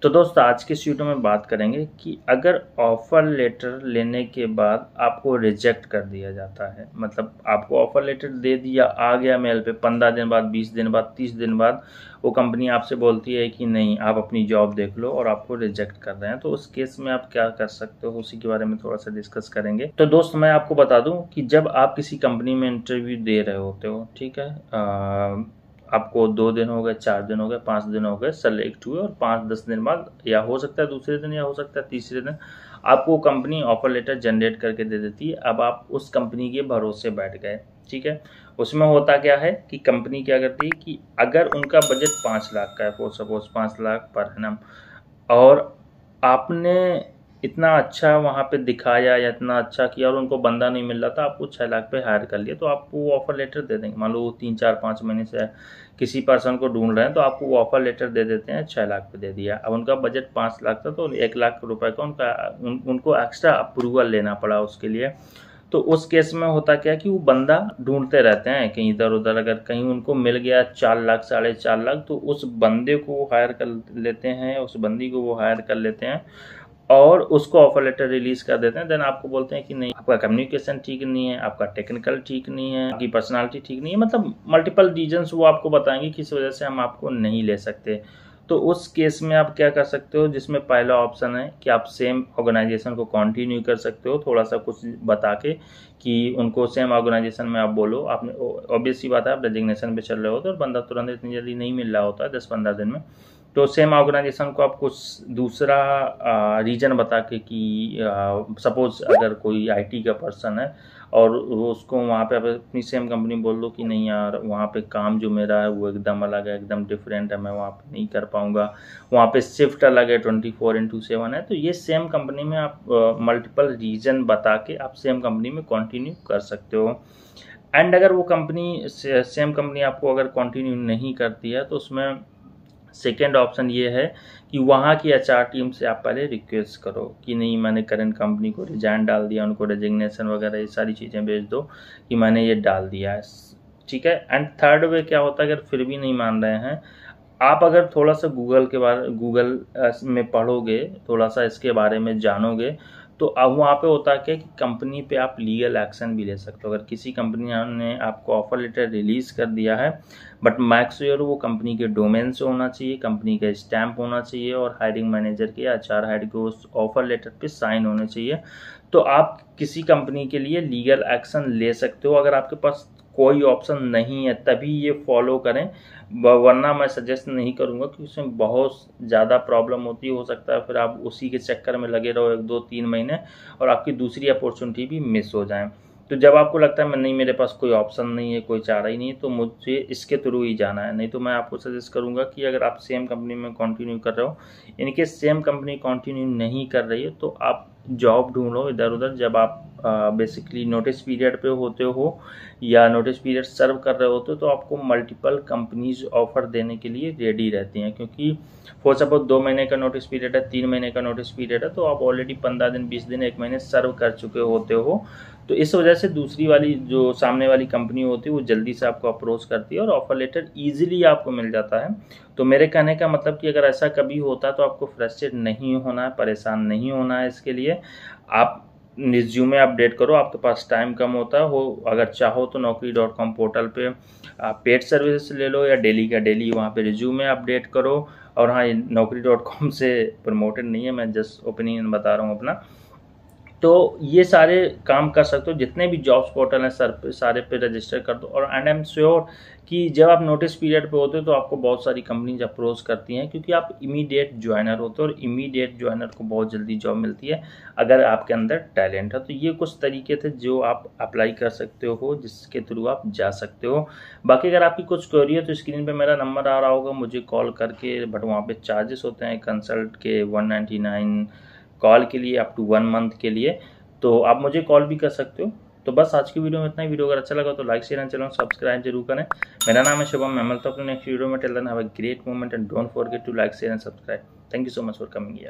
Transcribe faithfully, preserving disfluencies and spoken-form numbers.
तो दोस्त आज के इस वीडियो में बात करेंगे कि अगर ऑफ़र लेटर लेने के बाद आपको रिजेक्ट कर दिया जाता है, मतलब आपको ऑफ़र लेटर दे दिया, आ गया मेल पे, पंद्रह दिन बाद, बीस दिन बाद, तीस दिन बाद वो कंपनी आपसे बोलती है कि नहीं आप अपनी जॉब देख लो और आपको रिजेक्ट कर रहे हैं, तो उस केस में आप क्या कर सकते हो, उसी के बारे में थोड़ा सा डिस्कस करेंगे। तो दोस्त मैं आपको बता दूं कि जब आप किसी कंपनी में इंटरव्यू दे रहे होते हो, ठीक है, आ, आपको दो दिन हो गए, चार दिन हो गए, पाँच दिन हो गए, सेलेक्ट हुए और पाँच दस दिन बाद या हो सकता है दूसरे दिन या हो सकता है तीसरे दिन आपको कंपनी ऑफर लेटर जनरेट करके दे देती है। अब आप उस कंपनी के भरोसे बैठ गए, ठीक है। उसमें होता क्या है कि कंपनी क्या करती है कि अगर उनका बजट पाँच लाख का है, फॉर सपोज पाँच लाख पर एनम, और आपने इतना अच्छा वहाँ पे दिखाया या इतना अच्छा किया और उनको बंदा नहीं मिल रहा था, आपको छः लाख पे हायर कर लिया, तो आपको वो ऑफर लेटर दे देंगे। मान लो वो तीन चार पाँच महीने से किसी पर्सन को ढूंढ रहे हैं, तो आपको वो ऑफर लेटर दे देते हैं, छः लाख पे दे दिया। अब उनका बजट पाँच लाख था तो एक लाख रुपए का उनका उन, उनको एक्स्ट्रा अप्रूवल लेना पड़ा उसके लिए। तो उस केस में होता क्या कि वो बंदा ढूंढते रहते हैं कहीं इधर उधर, अगर कहीं उनको मिल गया चार लाख साढ़े चार लाख तो उस बंदे को वो हायर कर लेते हैं, उस बंदी को वो हायर कर लेते हैं और उसको ऑफर लेटर रिलीज कर देते हैं। देन आपको बोलते हैं कि नहीं आपका कम्युनिकेशन ठीक नहीं है, आपका टेक्निकल ठीक नहीं है, आपकी पर्सनालिटी ठीक नहीं है, मतलब मल्टीपल रीजंस वो आपको बताएंगे किस वजह से हम आपको नहीं ले सकते। तो उस केस में आप क्या कर सकते हो, जिसमें पहला ऑप्शन है कि आप सेम ऑर्गेनाइजेशन को कंटिन्यू कर सकते हो, थोड़ा सा कुछ बता के कि उनको सेम ऑर्गेनाइजेशन में आप बोलो। आपने ऑब्वियस सी बात है आप रेजिग्नेशन पे चल रहे होते हो और बंदा तुरंत इतनी जल्दी नहीं मिल रहा होता है दस पंद्रह दिन में, तो सेम ऑर्गेनाइजेशन को आप कुछ दूसरा रीजन बता के कि सपोज अगर कोई आईटी का पर्सन है और उसको वहाँ पे अपनी सेम कंपनी बोल दो कि नहीं यार वहाँ पे काम जो मेरा है वो एकदम अलग है, एकदम डिफरेंट है, मैं वहाँ पे नहीं कर पाऊँगा, वहाँ पे शिफ्ट अलग है, ट्वेंटी फोर इंटू सेवन है। तो ये सेम कंपनी में आप मल्टीपल रीजन बता के आप सेम कंपनी में कंटिन्यू कर सकते हो। एंड अगर वो कंपनी सेम कंपनी आपको अगर कंटिन्यू नहीं करती है तो उसमें सेकेंड ऑप्शन ये है कि वहाँ की एचआर टीम से आप पहले रिक्वेस्ट करो कि नहीं मैंने करंट कंपनी को रिजाइन डाल दिया, उनको रेजिग्नेशन वगैरह ये सारी चीज़ें भेज दो कि मैंने ये डाल दिया है, ठीक है। एंड थर्ड वे क्या होता है, अगर फिर भी नहीं मान रहे हैं, आप अगर थोड़ा सा गूगल के बारे गूगल में पढ़ोगे, थोड़ा सा इसके बारे में जानोगे, तो अब वहाँ पे होता है क्या कि कंपनी पे आप लीगल एक्शन भी ले सकते हो। अगर किसी कंपनी ने आपको ऑफर लेटर रिलीज कर दिया है बट मेक श्योर वो कंपनी के डोमेन से होना चाहिए, कंपनी का स्टैंप होना चाहिए और हायरिंग मैनेजर के एचआर हेड के उस ऑफर लेटर पे साइन होने चाहिए, तो आप किसी कंपनी के लिए लीगल एक्शन ले सकते हो। अगर आपके पास कोई ऑप्शन नहीं है तभी ये फॉलो करें, वरना मैं सजेस्ट नहीं करूंगा कि उसमें बहुत ज़्यादा प्रॉब्लम होती है। हो सकता है फिर आप उसी के चक्कर में लगे रहो एक दो तीन महीने और आपकी दूसरी अपॉर्चुनिटी भी मिस हो जाए। तो जब आपको लगता है मैं नहीं मेरे पास कोई ऑप्शन नहीं है, कोई चारा ही नहीं है, तो मुझे इसके थ्रू ही जाना है। नहीं तो मैं आपको सजेस्ट करूंगा कि अगर आप सेम कंपनी में कंटिन्यू कर रहे हो, इनके सेम कंपनी कंटिन्यू नहीं कर रही है तो आप जॉब ढूंढो इधर उधर। जब आप बेसिकली नोटिस पीरियड पे होते हो या नोटिस पीरियड सर्व कर रहे होते हो तो आपको मल्टीपल कंपनीज ऑफर देने के लिए रेडी रहती हैं, क्योंकि फॉर सपोज दो महीने का नोटिस पीरियड है, तीन महीने का नोटिस पीरियड है, तो आप ऑलरेडी पंद्रह दिन बीस दिन एक महीने सर्व कर चुके होते हो। तो इस वजह से दूसरी वाली जो सामने वाली कंपनी होती है वो जल्दी से आपको अप्रोच करती है और ऑफर लेटर ईजिली आपको मिल जाता है। तो मेरे कहने का मतलब कि अगर ऐसा कभी होता है तो आपको फ्रस्ट्रेट नहीं होना है, परेशान नहीं होना है। इसके लिए आप रिज्यूमे अपडेट करो, आपके पास टाइम कम होता है हो, अगर चाहो तो नौकरी डॉट कॉम पोर्टल पे आप पेड सर्विस ले लो या डेली का डेली वहाँ पे रिज्यूमे अपडेट करो। और हाँ, नौकरी डॉट कॉम से प्रमोटेड नहीं है, मैं जस्ट ओपिनियन बता रहा हूँ अपना। तो ये सारे काम कर सकते हो, जितने भी जॉब्स पोर्टल हैं सर पे सारे पे रजिस्टर कर दो। और एंड आई एम श्योर कि जब आप नोटिस पीरियड पे होते हो तो आपको बहुत सारी कंपनीज अप्रोच करती हैं, क्योंकि आप इमीडिएट ज्वाइनर होते हो और इमीडिएट ज्वाइनर को बहुत जल्दी जॉब मिलती है अगर आपके अंदर टैलेंट है। तो ये कुछ तरीके थे जो आप अप्लाई कर सकते हो, जिसके थ्रू आप जा सकते हो। बाकी अगर आपकी कुछ क्वेरी है तो स्क्रीन पे मेरा नंबर आ रहा होगा, मुझे कॉल करके, बट वहाँ पे चार्जेस होते हैं कंसल्ट के वन नाइन्टी नाइन कॉल के लिए, अप टू वन मंथ के लिए, तो आप मुझे कॉल भी कर सकते हो। तो बस आज की वीडियो में इतना ही। वीडियो अगर अच्छा लगा तो like share and channel subscribe जरूर करें। मेरा नाम है शुभम, मैं मिलता हूं अपने नेक्स्ट वीडियो में। Till then have a great moment and don't forget to like share and subscribe. Thank you so much for coming here.